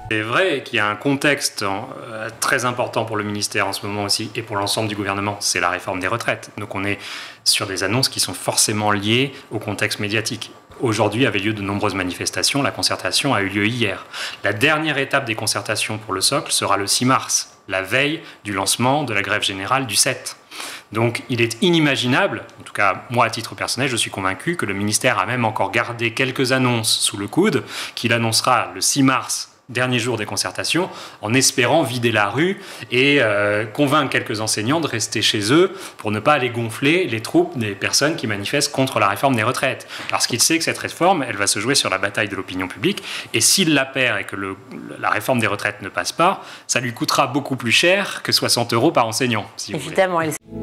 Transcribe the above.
C'est vrai qu'il y a un contexte très important pour le ministère en ce moment aussi, et pour l'ensemble du gouvernement, c'est la réforme des retraites. Donc on est sur des annonces qui sont forcément liées au contexte médiatique. Aujourd'hui avaient lieu de nombreuses manifestations, la concertation a eu lieu hier. La dernière étape des concertations pour le socle sera le 6 mars, la veille du lancement de la grève générale du 7. Donc il est inimaginable, en tout cas moi à titre personnel, je suis convaincu que le ministère a même encore gardé quelques annonces sous le coude, qu'il annoncera le 6 mars, dernier jour des concertations, en espérant vider la rue et convaincre quelques enseignants de rester chez eux pour ne pas aller gonfler les troupes des personnes qui manifestent contre la réforme des retraites. Parce qu'il sait que cette réforme, elle va se jouer sur la bataille de l'opinion publique, et s'il la perd et que la réforme des retraites ne passe pas, ça lui coûtera beaucoup plus cher que 60 € par enseignant, si vous voulez. Évidemment.